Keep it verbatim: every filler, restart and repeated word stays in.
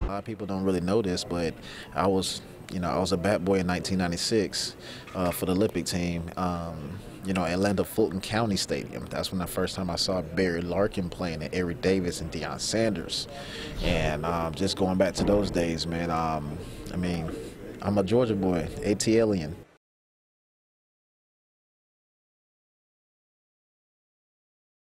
A lot of people don't really know this, but I was, you know, I was a bat boy in nineteen ninety-six uh, for the Olympic team. Um, you know, Atlanta-Fulton County Stadium. That's when the first time I saw Barry Larkin playing, and Eric Davis and Deion Sanders. And um, just going back to those days, man. Um, I mean, I'm a Georgia boy, ATLian.